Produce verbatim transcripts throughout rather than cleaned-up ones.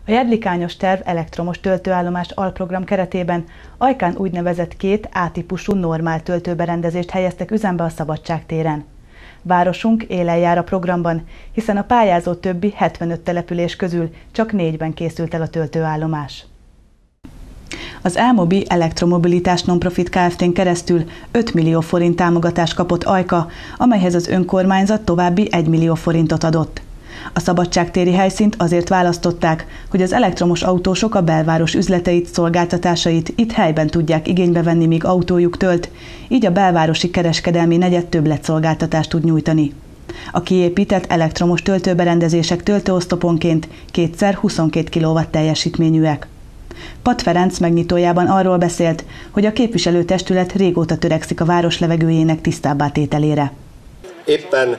A Jedlikányos terv elektromos töltőállomás alprogram keretében Ajkán úgynevezett két A-típusú normál töltőberendezést helyeztek üzembe a Szabadság téren. Városunk élen jár a programban, hiszen a pályázó többi hetvenöt település közül csak négyben készült el a töltőállomás. Az Elmobi Elektromobilitás Nonprofit Kft-n keresztül öt millió forint támogatást kapott Ajka, amelyhez az önkormányzat további egy millió forintot adott. A szabadságtéri helyszínt azért választották, hogy az elektromos autósok a belváros üzleteit, szolgáltatásait itt helyben tudják igénybe venni, míg autójuk tölt, így a belvárosi kereskedelmi negyed többletszolgáltatást tud nyújtani. A kiépített elektromos töltőberendezések töltőoszloponként kétszer huszonkét kilowatt teljesítményűek. Pat Ferenc megnyitójában arról beszélt, hogy a képviselőtestület régóta törekszik a város levegőjének tisztábbá tételére. Éppen,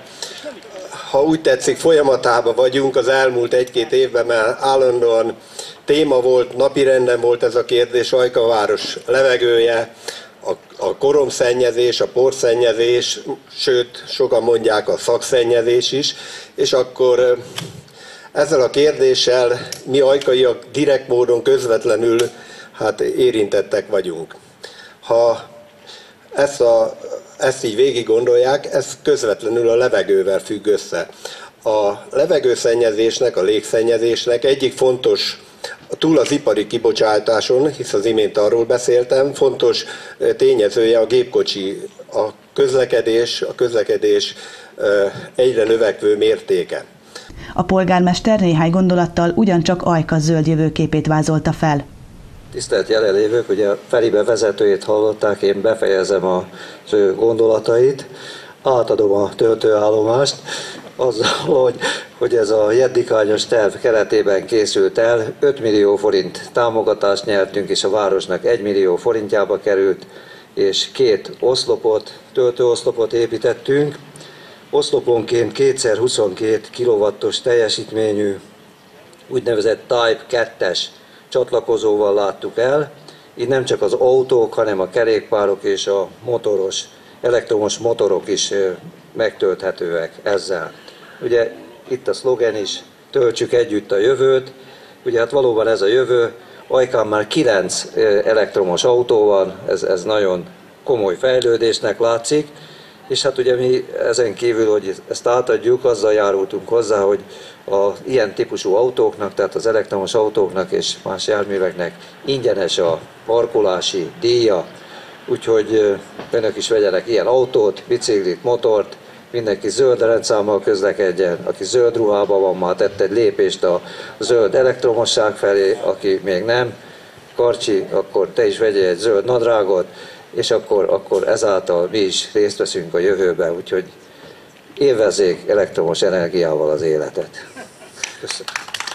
ha úgy tetszik, folyamatában vagyunk az elmúlt egy-két évben, mert állandóan téma volt, napirenden volt ez a kérdés, Ajka város levegője, a, a koromszennyezés, a porszennyezés, sőt, sokan mondják a szakszennyezés is, és akkor ezzel a kérdéssel mi ajkaiak direkt módon közvetlenül hát érintettek vagyunk. Ha ezt, a, ezt így végig gondolják, ez közvetlenül a levegővel függ össze. A levegőszennyezésnek, a légszennyezésnek egyik fontos, túl az ipari kibocsátáson, hisz az imént arról beszéltem, fontos tényezője a gépkocsi, a közlekedés, a közlekedés egyre növekvő mértéke. A polgármester néhány gondolattal ugyancsak Ajka zöld jövőképét vázolta fel. Tisztelt jelenlévők, ugye a Feribe vezetőjét hallották, én befejezem az ő gondolatait, átadom a töltőállomást, azzal, hogy, hogy ez a Jedlikányos terv keretében készült el, öt millió forint támogatást nyertünk, és a városnak egy millió forintjába került, és két oszlopot, töltőoszlopot építettünk. Oszloponként kétszer huszonkét kilowattos teljesítményű úgynevezett Type kettes csatlakozóval láttuk el. Itt nem csak az autók, hanem a kerékpárok és a motoros, elektromos motorok is megtölthetőek ezzel. Ugye itt a szlogen is, töltsük együtt a jövőt. Ugye hát valóban ez a jövő. Ajkán már kilenc elektromos autó van, ez, ez nagyon komoly fejlődésnek látszik. És hát ugye mi ezen kívül, hogy ezt átadjuk, azzal járultunk hozzá, hogy az ilyen típusú autóknak, tehát az elektromos autóknak és más járműveknek ingyenes a parkolási díja, úgyhogy önök is vegyenek ilyen autót, biciklit, motort, mindenki zöld rendszámmal közlekedjen, aki zöld ruhában van, már tett egy lépést a zöld elektromosság felé, aki még nem, Karcsi, akkor te is vegyél egy zöld nadrágot, és akkor, akkor ezáltal mi is részt veszünk a jövőben, úgyhogy élvezzék elektromos energiával az életet. Köszönöm.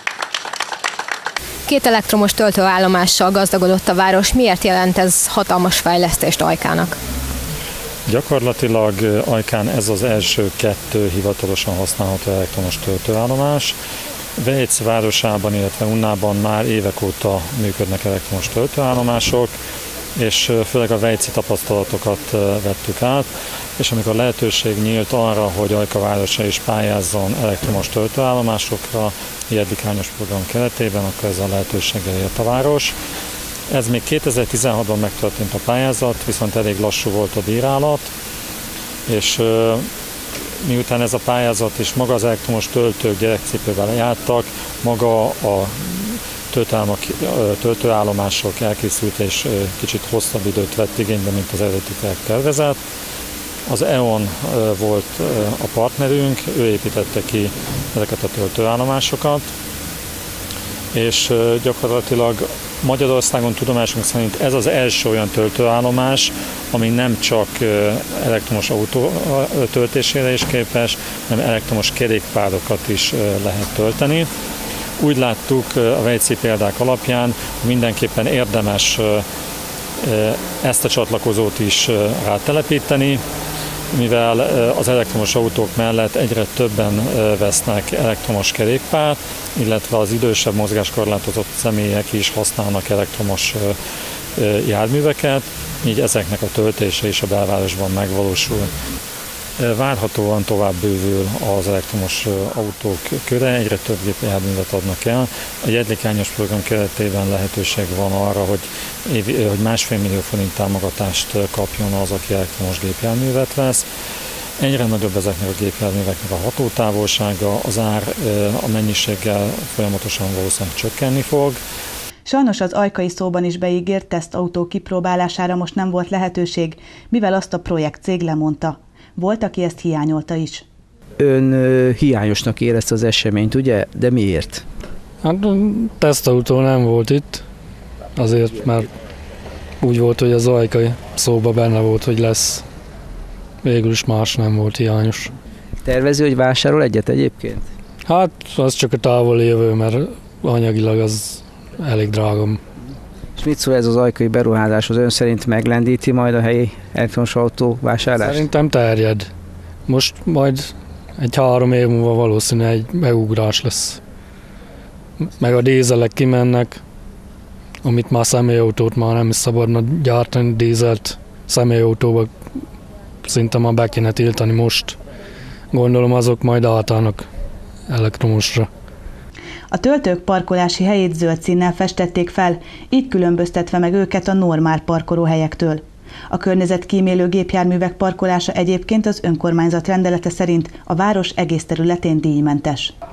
Két elektromos töltőállomással gazdagodott a város. Miért jelent ez hatalmas fejlesztést Ajkának? Gyakorlatilag Ajkán ez az első kettő hivatalosan használható elektromos töltőállomás. Vejc városában, illetve Unnában már évek óta működnek elektromos töltőállomások, és főleg a vejci tapasztalatokat vettük át, és amikor lehetőség nyílt arra, hogy Ajka városa is pályázzon elektromos töltőállomásokra a Jedlikányos program keretében, akkor ez a lehetőséggel élt a város. Ez még kétezer-tizenhatban megtörtént a pályázat, viszont elég lassú volt a bírálat, és miután ez a pályázat és maga az elektromos töltők gyerekcipővel jártak, maga a töltőállomások elkészült és kicsit hosszabb időt vett igénybe, mint az eredeti tervezet. Az é o en volt a partnerünk, ő építette ki ezeket a töltőállomásosokat, és gyakorlatilag Magyarországon tudomásunk szerint ez az első olyan töltőállomás, ami nem csak elektromos autó töltésére is képes, hanem elektromos kerékpárokat is lehet tölteni. Úgy láttuk a vejci példák alapján, mindenképpen érdemes ezt a csatlakozót is rátelepíteni, mivel az elektromos autók mellett egyre többen vesznek elektromos kerékpárt, illetve az idősebb mozgáskorlátozott személyek is használnak elektromos járműveket, így ezeknek a töltése is a belvárosban megvalósul. Várhatóan tovább bővül az elektromos autók köre, egyre több gépjárművet adnak el. A jedlikányos program keretében lehetőség van arra, hogy, évi, hogy másfél millió forint támogatást kapjon az, aki elektromos gépjárművet vesz. Egyre nagyobb ezeknek a gépjárműveknek a hatótávolsága, az ár a mennyiséggel folyamatosan valószínűleg csökkenni fog. Sajnos az ajkai szóban is beígért tesztautó kipróbálására most nem volt lehetőség, mivel azt a projektcég lemondta. Volt, aki ezt hiányolta is. Ön ö, hiányosnak érezte az eseményt, ugye? De miért? Hát tesztautó nem volt itt, azért, mert úgy volt, hogy az ajkai szóba benne volt, hogy lesz. Végül is más nem volt hiányos. Tervezi, hogy vásárol egyet egyébként? Hát az csak a távol jövő, mert anyagilag az elég drágom. És mit szól ez az ajkai beruházás? Az ön szerint meglendíti majd a helyi elektromos autó vásárlást? Szerintem terjed. Most majd egy három év múlva valószínűleg egy megugrás lesz. Meg a dízelek kimennek, amit már személyautót már nem is szabadna gyártani, dízelt személyautóba szinte már be kéne tiltani most. Gondolom azok majd átállnak elektromosra. A töltők parkolási helyét zöld színnel festették fel, így különböztetve meg őket a normál parkolóhelyektől. A környezetkímélő gépjárművek parkolása egyébként az önkormányzat rendelete szerint a város egész területén díjmentes.